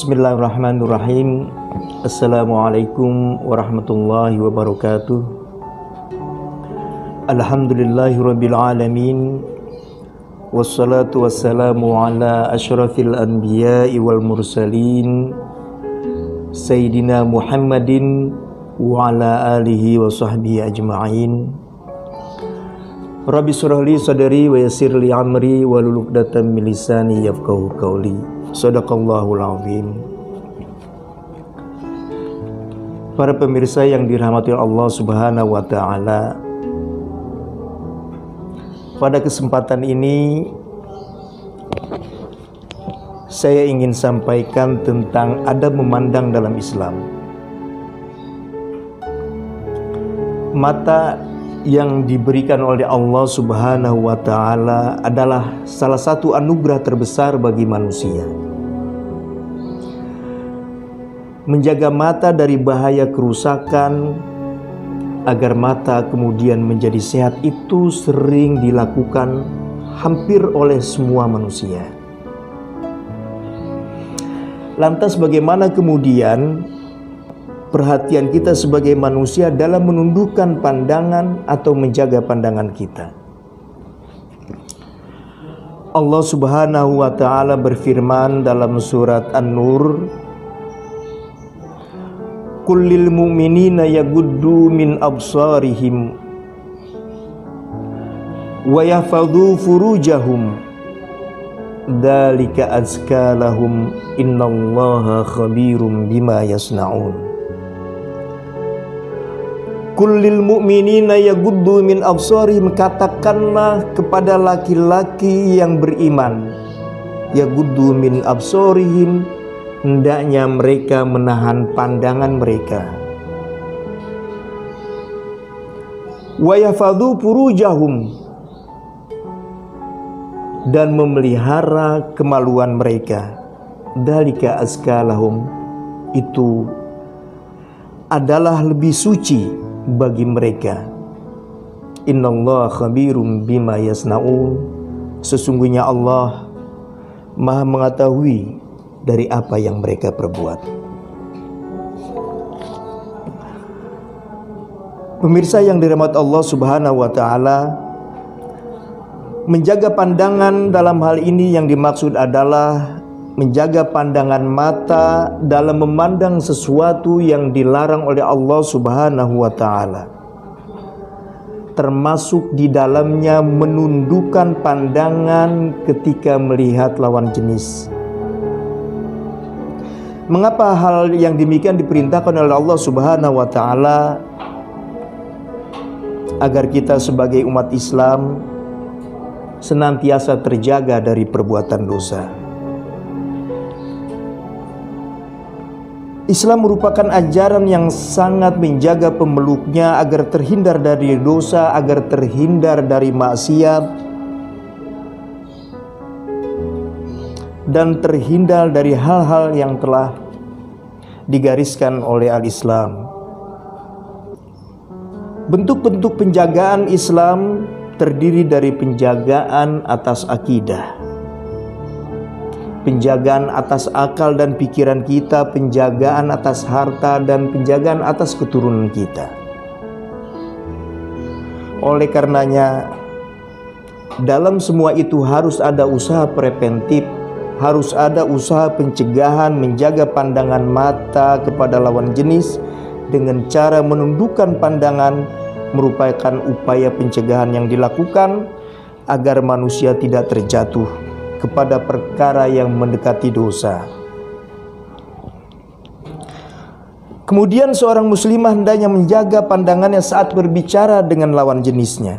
Bismillahirrahmanirrahim. Assalamualaikum warahmatullahi wabarakatuh. Alhamdulillahirabbil alamin. Wassalatu wassalamu ala asyrafil anbiya'i wal mursalin Sayyidina Muhammadin wa ala alihi wa sahbihi ajma'in. Rabbi shrah li sadri wa yassir li amri wa hlul 'uqdatam min lisani yafqahu qawli. Shadaqallahul azim. Para pemirsa yang dirahmati Allah Subhanahu wa taala, pada kesempatan ini saya ingin sampaikan tentang adab memandang dalam Islam. Mata yang diberikan oleh Allah Subhanahu wa taala adalah salah satu anugerah terbesar bagi manusia. Menjaga mata dari bahaya kerusakan agar mata kemudian menjadi sehat itu sering dilakukan hampir oleh semua manusia. Lantas bagaimana kemudian perhatian kita sebagai manusia dalam menundukkan pandangan atau menjaga pandangan kita? Allah Subhanahu wa taala berfirman dalam surat An-Nur, "Qul lil mu'minina yaghuddu min absarihim wa yahfadhu furujahum dzalika azka lahum innallaha khabirum bima yasnaun." Qul lil mu'minina yaghuddu min absarihim, katakanlah kepada laki-laki yang beriman, yaghuddu min absarihim, hendaknya mereka menahan pandangan mereka. Wa yahfadhu furujahum, dan memelihara kemaluan mereka. Dzalika azka lahum, itu adalah lebih suci bagi mereka. Innallaha khabirum bima yasnaun, sesungguhnya Allah Maha mengetahui dari apa yang mereka perbuat. Pemirsa yang dirahmati Allah Subhanahu wa taala, menjaga pandangan dalam hal ini yang dimaksud adalah menjaga pandangan mata dalam memandang sesuatu yang dilarang oleh Allah Subhanahu wa taala, termasuk di dalamnya menundukkan pandangan ketika melihat lawan jenis. Mengapa hal yang demikian diperintahkan oleh Allah Subhanahu wa taala? Agar kita sebagai umat Islam senantiasa terjaga dari perbuatan dosa. Islam merupakan ajaran yang sangat menjaga pemeluknya agar terhindar dari dosa, agar terhindar dari maksiat, dan terhindar dari hal-hal yang telah digariskan oleh al-Islam. Bentuk-bentuk penjagaan Islam terdiri dari penjagaan atas akidah, penjagaan atas akal dan pikiran kita, penjagaan atas harta, dan penjagaan atas keturunan kita. Oleh karenanya, dalam semua itu harus ada usaha preventif, harus ada usaha pencegahan, menjaga pandangan mata kepada lawan jenis dengan cara menundukkan pandangan, merupakan upaya pencegahan yang dilakukan agar manusia tidak terjatuh kepada perkara yang mendekati dosa. Kemudian seorang muslimah hendaknya menjaga pandangannya saat berbicara dengan lawan jenisnya.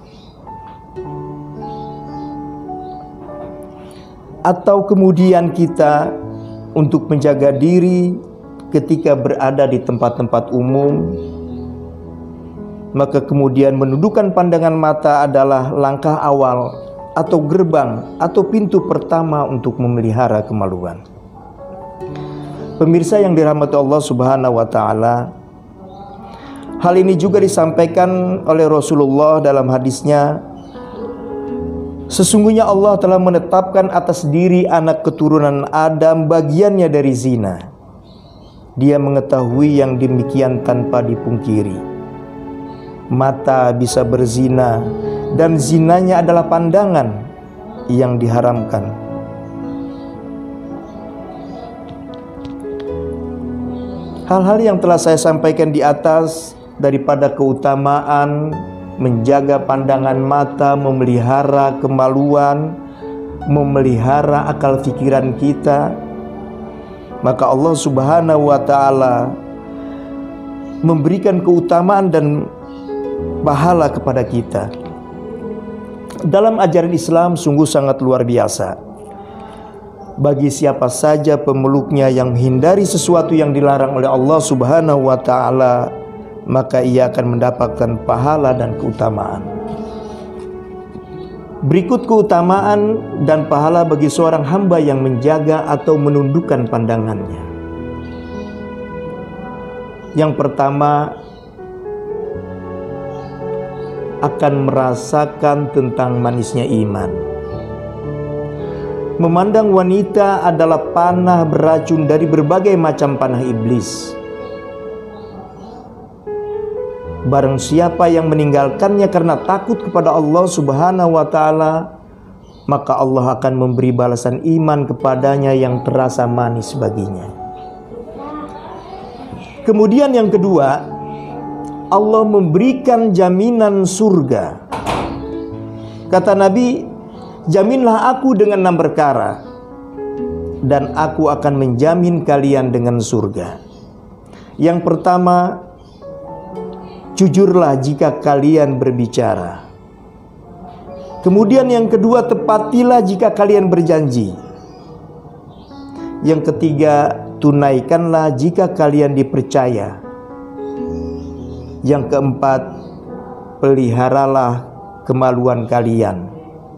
Atau kemudian kita untuk menjaga diri ketika berada di tempat-tempat umum, maka kemudian menundukkan pandangan mata adalah langkah awal atau gerbang atau pintu pertama untuk memelihara kemaluan. Pemirsa yang dirahmati Allah Subhanahu wa taala, hal ini juga disampaikan oleh Rasulullah dalam hadisnya, Sesungguhnya Allah telah menetapkan atas diri anak keturunan Adam bagiannya dari zina. Dia mengetahui yang demikian tanpa dipungkiri. Mata bisa berzina, dan zinanya adalah pandangan yang diharamkan. Hal-hal yang telah saya sampaikan di atas daripada keutamaan menjaga pandangan mata, memelihara kemaluan, memelihara akal pikiran kita, maka Allah Subhanahu wa Ta'ala memberikan keutamaan dan pahala kepada kita. Dalam ajaran Islam sungguh sangat luar biasa. Bagi siapa saja pemeluknya yang menghindari sesuatu yang dilarang oleh Allah Subhanahu wa Ta'ala, maka ia akan mendapatkan pahala dan keutamaan. Berikut keutamaan dan pahala bagi seorang hamba yang menjaga atau menundukkan pandangannya. Yang pertama, akan merasakan tentang manisnya iman. Memandang wanita adalah panah beracun dari berbagai macam panah iblis. Barang siapa yang meninggalkannya karena takut kepada Allah Subhanahu wa Ta'ala, maka Allah akan memberi balasan iman kepadanya yang terasa manis baginya. Kemudian yang kedua, Allah memberikan jaminan surga. Kata Nabi, jaminlah aku dengan 6 perkara, dan aku akan menjamin kalian dengan surga. Yang pertama, jujurlah jika kalian berbicara. Kemudian yang kedua, tepatilah jika kalian berjanji. Yang ketiga, tunaikanlah jika kalian dipercaya. Yang keempat, peliharalah kemaluan kalian.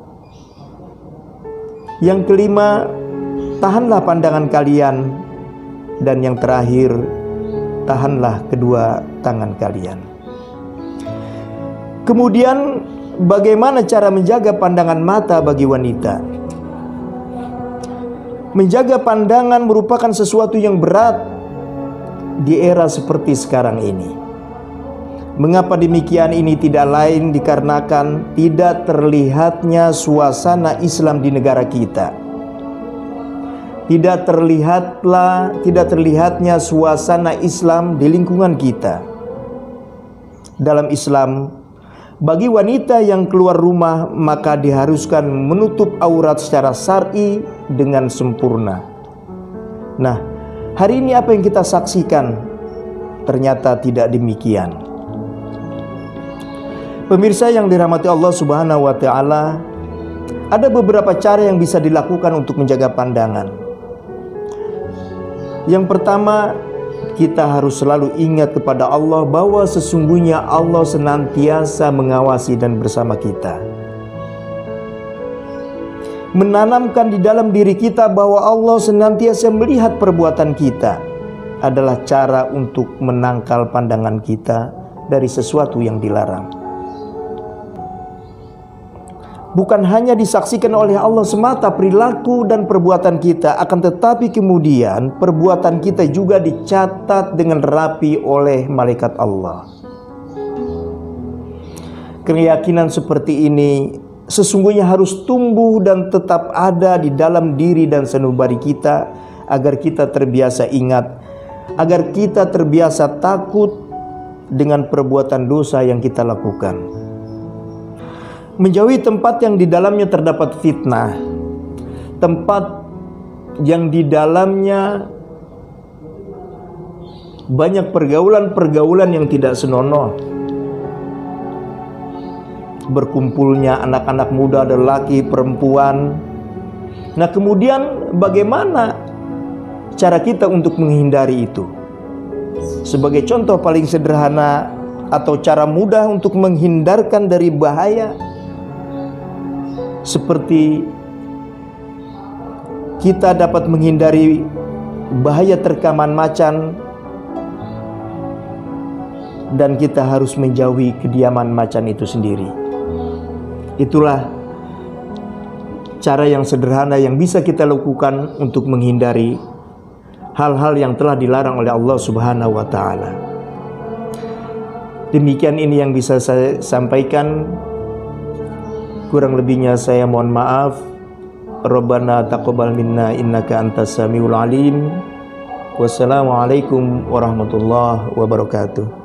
Yang kelima, tahanlah pandangan kalian. Dan yang terakhir, tahanlah kedua tangan kalian. Kemudian bagaimana cara menjaga pandangan mata bagi wanita? Menjaga pandangan merupakan sesuatu yang berat di era seperti sekarang ini. Mengapa demikian? Ini tidak lain dikarenakan tidak terlihatnya suasana Islam di negara kita. Tidak terlihatnya suasana Islam di lingkungan kita. Dalam Islam, bagi wanita yang keluar rumah maka diharuskan menutup aurat secara syar'i dengan sempurna. Nah, hari ini apa yang kita saksikan? Ternyata tidak demikian. Pemirsa yang dirahmati Allah Subhanahu wa Ta'ala, ada beberapa cara yang bisa dilakukan untuk menjaga pandangan. Yang pertama, kita harus selalu ingat kepada Allah bahwa sesungguhnya Allah senantiasa mengawasi dan bersama kita. Menanamkan di dalam diri kita bahwa Allah senantiasa melihat perbuatan kita adalah cara untuk menangkal pandangan kita dari sesuatu yang dilarang. Bukan hanya disaksikan oleh Allah semata perilaku dan perbuatan kita, akan tetapi kemudian perbuatan kita juga dicatat dengan rapi oleh malaikat Allah. Keyakinan seperti ini sesungguhnya harus tumbuh dan tetap ada di dalam diri dan sanubari kita, agar kita terbiasa ingat, agar kita terbiasa takut dengan perbuatan dosa yang kita lakukan. Menjauhi tempat yang di dalamnya terdapat fitnah, tempat yang di dalamnya banyak pergaulan-pergaulan yang tidak senonoh. Berkumpulnya anak-anak muda, lelaki, perempuan. Nah, kemudian bagaimana cara kita untuk menghindari itu? Sebagai contoh paling sederhana atau cara mudah untuk menghindarkan dari bahaya, seperti kita dapat menghindari bahaya terkaman macan, dan kita harus menjauhi kediaman macan itu sendiri. Itulah cara yang sederhana yang bisa kita lakukan untuk menghindari hal-hal yang telah dilarang oleh Allah Subhanahu wa taala. Demikian ini yang bisa saya sampaikan. Kurang lebihnya saya mohon maaf. Rabbana taqabbal minna innaka antas samiul alim. Wassalamualaikum warahmatullahi wabarakatuh.